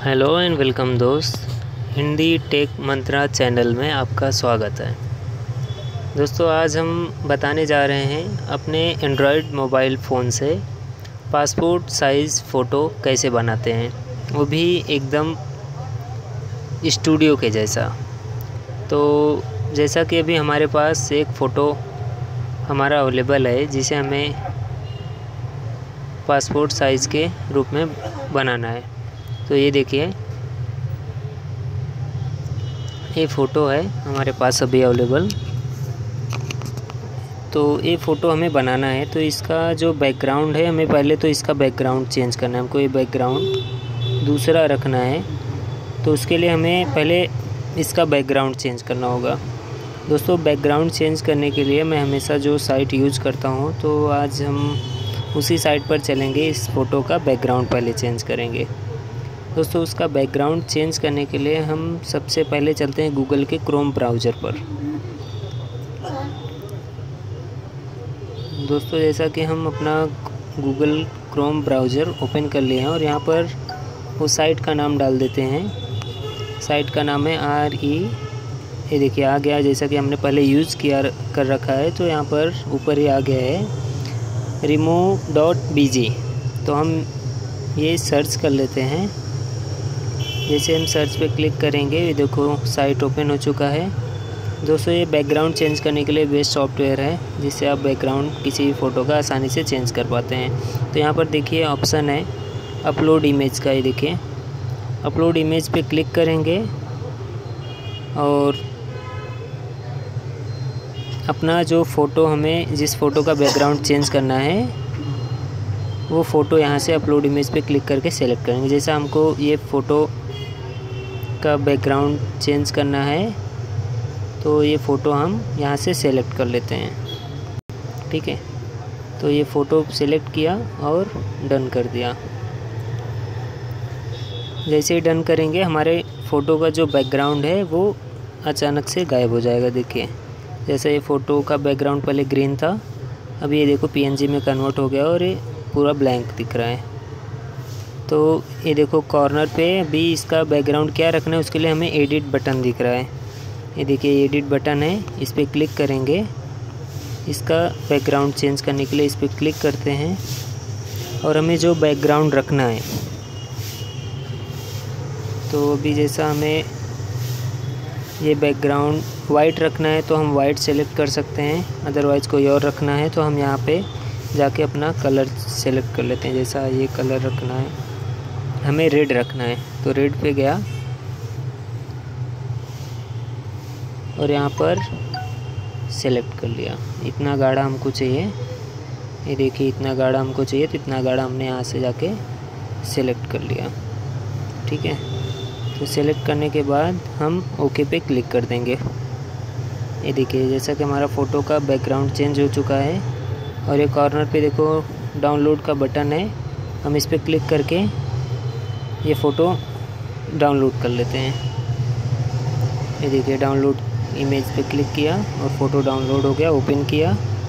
Hello and welcome दोस्त, Hindi take मंत्रा channel में आपका स्वागत है। दोस्तों, आज हम बताने जा रहे हैं अपने एंड्रॉयड मोबाइल फ़ोन से पासपोर्ट साइज़ फ़ोटो कैसे बनाते हैं, वो भी एकदम स्टूडियो के जैसा। तो जैसा कि अभी हमारे पास एक फ़ोटो हमारा अवेलेबल है जिसे हमें पासपोर्ट साइज़ के रूप में बनाना है। तो ये देखिए, ये फ़ोटो है हमारे पास अभी अवेलेबल। तो ये फ़ोटो हमें बनाना है, तो इसका जो बैकग्राउंड है, हमें पहले तो इसका बैकग्राउंड चेंज करना है। हमको ये बैकग्राउंड दूसरा रखना है, तो उसके लिए हमें पहले इसका बैकग्राउंड चेंज करना होगा। दोस्तों, बैकग्राउंड चेंज करने के लिए मैं हमेशा जो साइट यूज़ करता हूँ, तो आज हम उसी साइट पर चलेंगे। इस फ़ोटो का बैकग्राउंड पहले चेंज करेंगे। दोस्तों, उसका बैकग्राउंड चेंज करने के लिए हम सबसे पहले चलते हैं गूगल के क्रोम ब्राउज़र पर। दोस्तों, जैसा कि हम अपना गूगल क्रोम ब्राउज़र ओपन कर लिए हैं और यहाँ पर वो साइट का नाम डाल देते हैं। साइट का नाम है ये देखिए आ गया, जैसा कि हमने पहले यूज़ किया कर रखा है। तो यहाँ पर ऊपर ही आ गया है remove.bg। तो हम ये सर्च कर लेते हैं। जैसे हम सर्च पे क्लिक करेंगे, ये देखो साइट ओपन हो चुका है। दोस्तों, ये बैकग्राउंड चेंज करने के लिए बेस्ट सॉफ्टवेयर है, जिससे आप बैकग्राउंड किसी भी फ़ोटो का आसानी से चेंज कर पाते हैं। तो यहाँ पर देखिए ऑप्शन है अपलोड इमेज का। ये देखिए अपलोड इमेज पे क्लिक करेंगे और अपना जो फ़ोटो, हमें जिस फ़ोटो का बैकग्राउंड चेंज करना है, वो फ़ोटो यहाँ से अपलोड इमेज पे क्लिक करके सेलेक्ट करेंगे। जैसा हमको ये फ़ोटो का बैकग्राउंड चेंज करना है, तो ये फ़ोटो हम यहाँ से सेलेक्ट कर लेते हैं। ठीक है, तो ये फ़ोटो सेलेक्ट किया और डन कर दिया। जैसे ही डन करेंगे, हमारे फ़ोटो का जो बैकग्राउंड है वो अचानक से गायब हो जाएगा। देखिए, जैसे ये फ़ोटो का बैकग्राउंड पहले ग्रीन था, अभी ये देखो PNG में कन्वर्ट हो गया और ये पूरा ब्लैंक दिख रहा है। तो ये देखो कॉर्नर पे भी इसका बैकग्राउंड क्या रखना है, उसके लिए हमें एडिट बटन दिख रहा है। ये देखिए एडिट बटन है, इस पर क्लिक करेंगे। इसका बैकग्राउंड चेंज करने के लिए इस पर क्लिक करते हैं और हमें जो बैकग्राउंड रखना है, तो अभी जैसा हमें ये बैकग्राउंड वाइट रखना है तो हम वाइट सेलेक्ट कर सकते हैं। अदरवाइज़ कोई और रखना है तो हम यहाँ पे जाके अपना कलर सेलेक्ट कर लेते हैं। जैसा ये कलर रखना है, हमें रेड रखना है, तो रेड पे गया और यहाँ पर सेलेक्ट कर लिया। इतना गाढ़ा हमको चाहिए, ये देखिए इतना गाढ़ा हमको चाहिए, तो इतना गाढ़ा हमने यहाँ से जाके सेलेक्ट कर लिया। ठीक है, तो सेलेक्ट करने के बाद हम ओके पे क्लिक कर देंगे। ये देखिए जैसा कि हमारा फ़ोटो का बैकग्राउंड चेंज हो चुका है और ये कॉर्नर पे देखो डाउनलोड का बटन है, हम इस पर क्लिक करके ये फ़ोटो डाउनलोड कर लेते हैं। ये देखिए डाउनलोड इमेज पे क्लिक किया और फ़ोटो डाउनलोड हो गया। ओपन किया,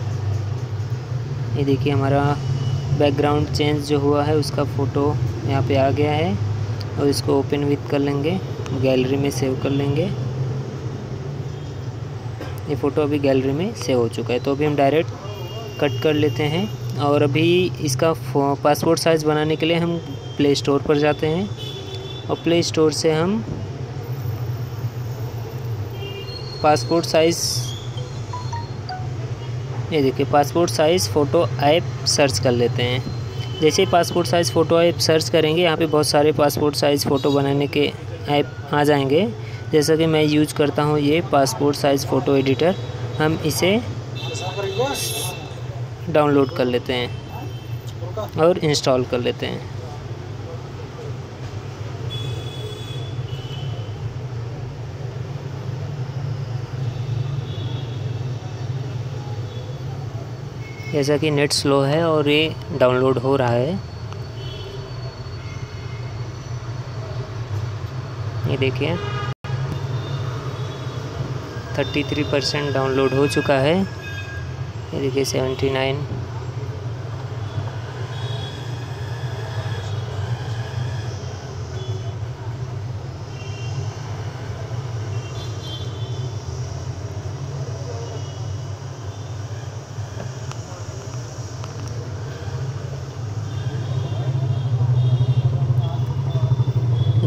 ये देखिए हमारा बैकग्राउंड चेंज जो हुआ है उसका फ़ोटो यहाँ पे आ गया है और इसको ओपन विथ कर लेंगे, गैलरी में सेव कर लेंगे। ये फ़ोटो अभी गैलरी में सेव हो चुका है। तो अभी हम डायरेक्ट कट कर लेते हैं और अभी इसका पासपोर्ट साइज़ बनाने के लिए हम प्ले स्टोर पर जाते हैं और प्ले स्टोर से हम पासपोर्ट साइज़, ये देखिए passport size photo app search कर लेते हैं। जैसे ही passport size photo app search करेंगे, यहाँ पे बहुत सारे पासपोर्ट साइज़ फ़ोटो बनाने के ऐप आ जाएंगे। जैसा कि मैं यूज करता हूँ ये पासपोर्ट साइज़ फ़ोटो एडिटर, हम इसे डाउनलोड कर लेते हैं और इंस्टॉल कर लेते हैं। जैसा कि नेट स्लो है और ये डाउनलोड हो रहा है। ये देखिए 33% डाउनलोड हो चुका है। ये देखिए 79,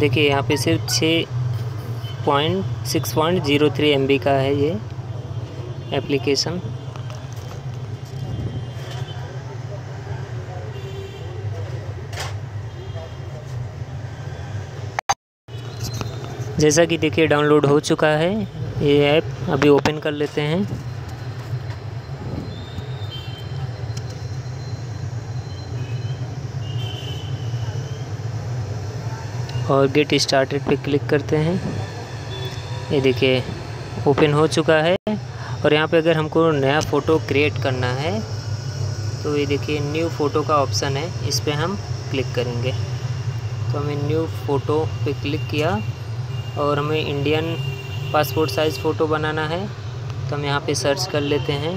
देखिए यहाँ पे सिर्फ 6.03 MB का है ये एप्लीकेशन। जैसा कि देखिए डाउनलोड हो चुका है ये ऐप। अभी ओपन कर लेते हैं और गेट स्टार्टेड पे क्लिक करते हैं। ये देखिए ओपन हो चुका है। और यहाँ पे अगर हमको नया फ़ोटो क्रिएट करना है तो ये देखिए न्यू फ़ोटो का ऑप्शन है, इस पर हम क्लिक करेंगे। तो हमें न्यू फ़ोटो पे क्लिक किया और हमें इंडियन पासपोर्ट साइज़ फ़ोटो बनाना है। तो हम यहाँ पे सर्च कर लेते हैं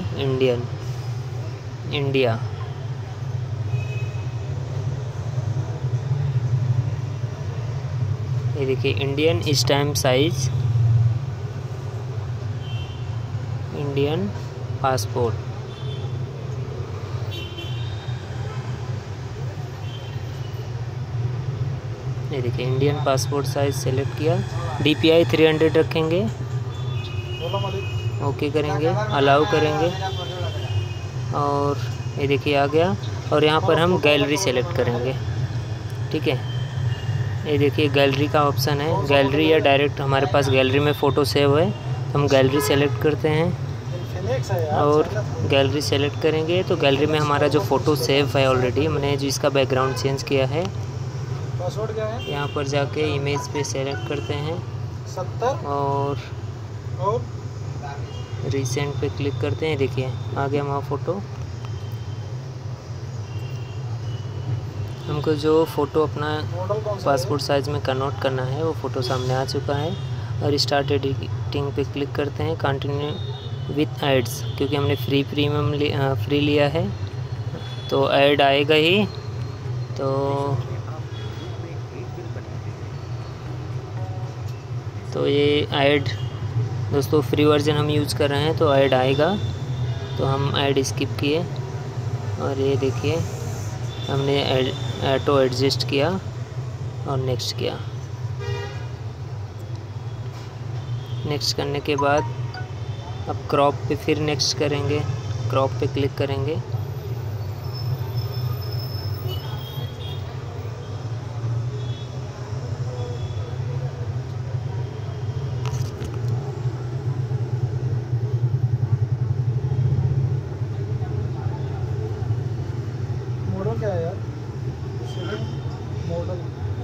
इंडिया। ये देखिए Indian stamp size Indian passport. ये देखिए इंडियन पासपोर्ट साइज़ सेलेक्ट किया। DPI 300 रखेंगे, ओके करेंगे, अलाउ करेंगे और ये देखिए आ गया। और यहाँ पर हम गैलरी सेलेक्ट करेंगे, ठीक है। ये देखिए गैलरी का ऑप्शन है, गैलरी या डायरेक्ट हमारे पास गैलरी में फ़ोटो सेव है तो हम गैलरी सेलेक्ट करते हैं और गैलरी सेलेक्ट करेंगे तो गैलरी में हमारा जो फ़ोटो सेव है ऑलरेडी, हमने जिसका बैकग्राउंड चेंज किया है, यहाँ पर जाके इमेज पे सेलेक्ट करते हैं 70 और रिसेंट पे क्लिक करते हैं। देखिए आ गया हमारा फ़ोटो। हमको जो फ़ोटो अपना पासपोर्ट साइज़ में कन्वर्ट करना है वो फ़ोटो सामने आ चुका है। और स्टार्ट एडिटिंग पे क्लिक करते हैं, कंटिन्यू विथ एड्स, क्योंकि हमने फ्री लिया है तो ऐड आएगा ही। तो ये ऐड दोस्तों फ्री वर्जन हम यूज़ कर रहे हैं तो ऐड आएगा, तो हम ऐड स्किप किए और ये देखिए हमने ऑटो एडजस्ट किया और नेक्स्ट किया। नेक्स्ट करने के बाद अब क्रॉप पे फिर नेक्स्ट करेंगे, क्रॉप पे क्लिक करेंगे। मॉडल क्या है यार? मॉडल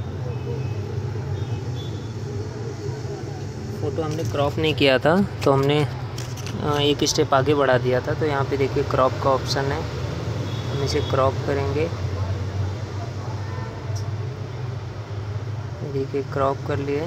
फ़ोटो हमने क्रॉप नहीं किया था तो हमने एक स्टेप आगे बढ़ा दिया था। तो यहाँ पे देखिए क्रॉप का ऑप्शन है, हम इसे क्रॉप करेंगे। देखिए क्रॉप कर लिए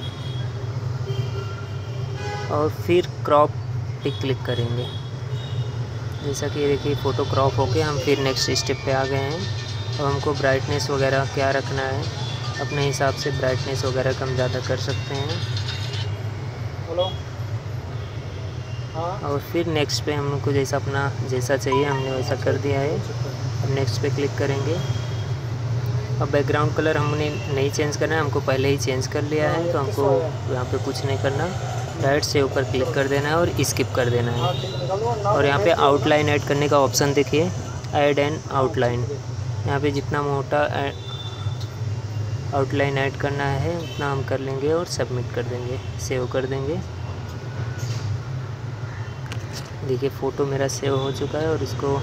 और फिर क्रॉप पे क्लिक करेंगे। जैसा कि देखिए फ़ोटो क्रॉप होके हम फिर नेक्स्ट स्टेप पे आ गए हैं। अब हमको ब्राइटनेस वगैरह क्या रखना है, अपने हिसाब से ब्राइटनेस वगैरह कम ज़्यादा कर सकते हैं। हेलो हाँ। और फिर नेक्स्ट पे हमको जैसा चाहिए हमने वैसा कर दिया है। अब नेक्स्ट पे क्लिक करेंगे। अब बैकग्राउंड कलर हमने नहीं चेंज करना है, हमको पहले ही चेंज कर लिया है तो हमको यहाँ पे कुछ नहीं करना, डायरेक्ट सेव पर क्लिक कर देना है और स्किप कर देना है। और यहाँ पे आउटलाइन ऐड करने का ऑप्शन देखिए, ऐड एन आउटलाइन। यहाँ पे जितना मोटा आउटलाइन ऐड करना है उतना हम कर लेंगे और सबमिट कर देंगे, सेव कर देंगे। देखिए फ़ोटो मेरा सेव हो चुका है और इसको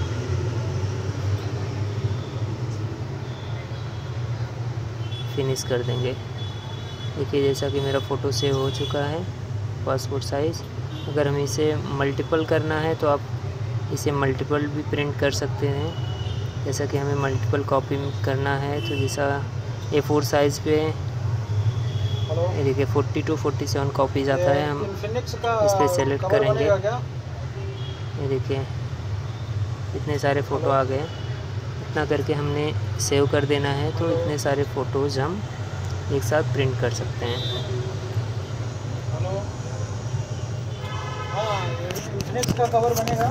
फिनिश कर देंगे। देखिए जैसा कि मेरा फ़ोटो सेव हो चुका है पासपोर्ट साइज़। अगर हमें इसे मल्टीपल करना है तो आप इसे मल्टीपल भी प्रिंट कर सकते हैं। जैसा कि हमें मल्टीपल कॉपी करना है तो जैसा A4 साइज़ पे ये देखिए 40 to 47 कॉपीज़ आता है। हम इस पर सेलेक्ट करेंगे। ये देखिए इतने सारे फ़ोटो आ गए। इतना करके हमने सेव कर देना है तो इतने सारे फ़ोटोज़ हम एक साथ प्रिंट कर सकते हैं। हेलो हाँ, नेक्स्ट का कवर बनेगा।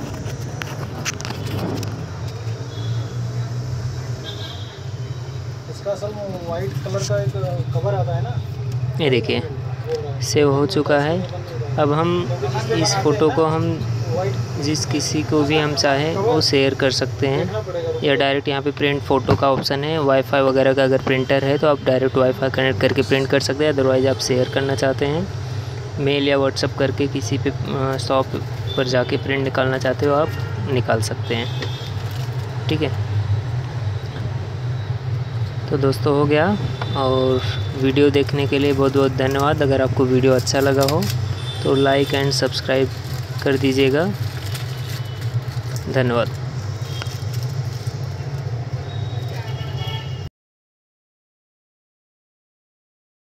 इसका असल में वाइट कलर का एक कवर आता है ना, ये देखिए सेव हो चुका है। अब हम इस फ़ोटो को हम जिस किसी को भी हम चाहें वो शेयर कर सकते हैं, या डायरेक्ट यहाँ पे प्रिंट फ़ोटो का ऑप्शन है। वाईफाई वगैरह का अगर प्रिंटर है तो आप डायरेक्ट वाईफाई कनेक्ट करके प्रिंट कर सकते हैं। अदरवाइज़ आप शेयर करना चाहते हैं मेल या व्हाट्सअप करके किसी पे शॉप पर जाके प्रिंट निकालना चाहते हो आप निकाल सकते हैं। ठीक है, तो दोस्तों हो गया। और वीडियो देखने के लिए बहुत बहुत धन्यवाद। अगर आपको वीडियो अच्छा लगा हो तो लाइक एंड सब्सक्राइब कर दीजिएगा। धन्यवाद।